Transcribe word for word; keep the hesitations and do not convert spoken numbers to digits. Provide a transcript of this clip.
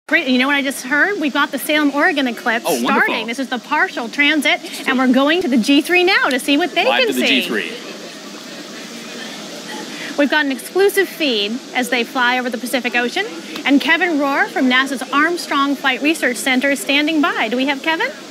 Great. You know what I just heard? We've got the Salem, Oregon eclipse oh, starting. This is the partial transit, and we're going to the G three now to see what they Live can to the see. G three. We've got an exclusive feed as they fly over the Pacific Ocean, and Kevin Rohr from NASA's Armstrong Flight Research Center is standing by. Do we have Kevin?